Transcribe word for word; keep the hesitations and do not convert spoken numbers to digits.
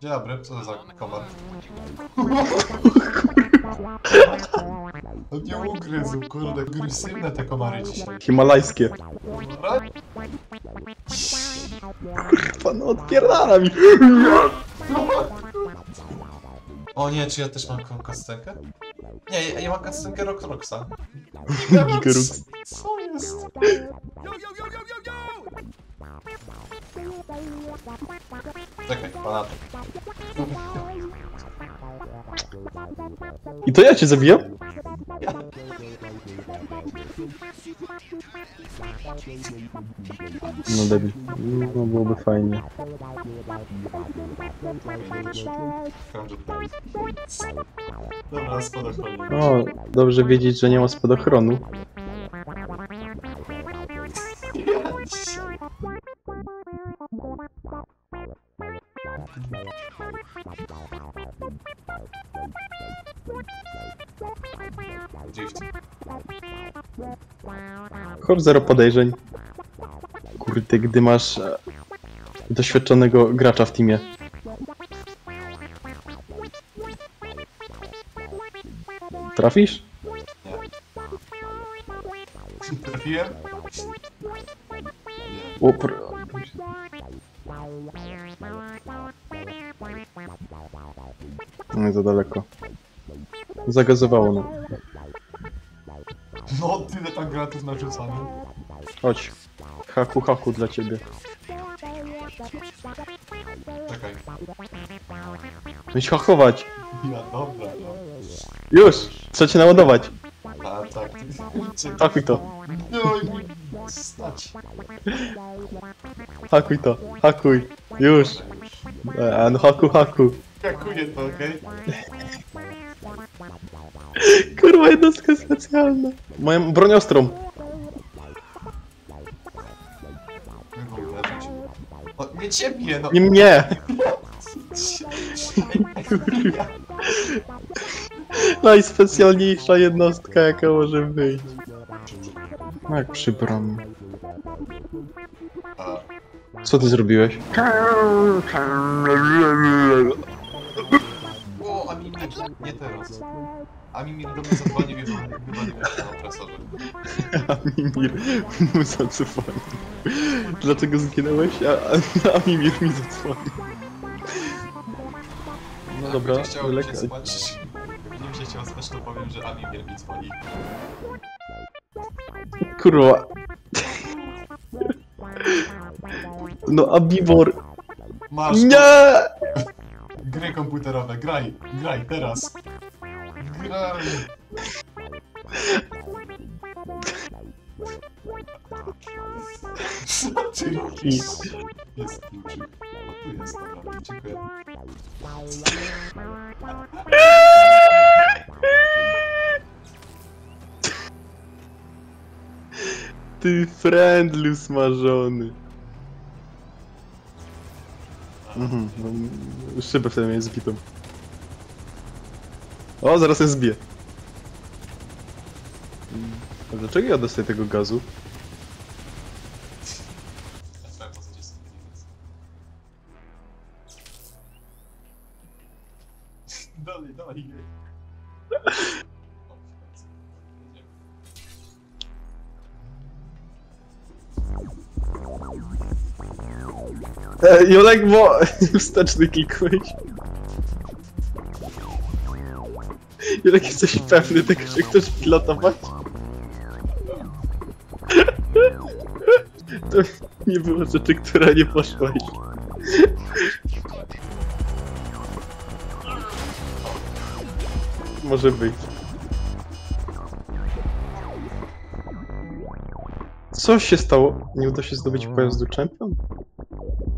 Dzień dobry, co to za komar? On nie ugryzł, kurde, agresywne te komary dzisiaj. Himalajskie. Pan odpierdala mi. O nie, czy ja też mam kastenkę? Nie, ja, ja mam kastenkę Rock Roxa. Gigarox. Co jest? Czekaj, pana. I to ja cię zabijam? No debil. No byłoby fajnie. Dobra, spadochronu. O, dobrze wiedzieć, że nie ma spadochronu. Chodź, zero podejrzeń. Kurde, gdy masz e, doświadczonego gracza w teamie. Trafisz? Nie. Trafiłem? O, pr... Nie za daleko. Zagazowało no. No, tyle tam gratów narzucamy. Chodź. Haku, haku dla ciebie. Czekaj. Musisz hakować. Ja, dobra. Już! Trzeba cię naładować. A, tak. Czekaj. Hakuj to. No i stać. Hakuj to. Hakuj. Już. A no haku, haku. Hakuję to, okej? Kurwa, jednostka specjalna. Moją broń ostrą. Mogę uderzyć. O, nie ciebie, no! Nie mnie. Najspecjalniejsza jednostka, jaka może być. No jak przy bramie. A, Co ty zrobiłeś? o, Amimir, nie teraz. Amimir do mnie zadzwonił i chyba nie mieszka na opresorze. Amimir mu zadzwonił. Dlaczego zginąłeś? A, a Amimir mi zadzwonił. No dobra, Jak chciał lekko. się spać, gdybym się chciał spać, to powiem, że Amimir mi dzwoni. Kurwa. No Abibor. Masz Nie! gry komputerowe, graj, graj, teraz. Graj. Co ty robisz? Jest kluczyk. O, tu jest, dobra, dziękuję. Ty friendly smażony. Mhm, no, szybę wtedy miałem zbitą. O, zaraz je zbiję. A dlaczego ja dostaję tego gazu? Twoja postać jest dalej, dalej. E, Jolek, bo wsteczny klikłeś. Jolek, jesteś pewny tego, że chcesz pilotować? To nie było rzeczy, która nie poszłaś. Może być. Co się stało? Nie uda się zdobyć pojazdu Champion?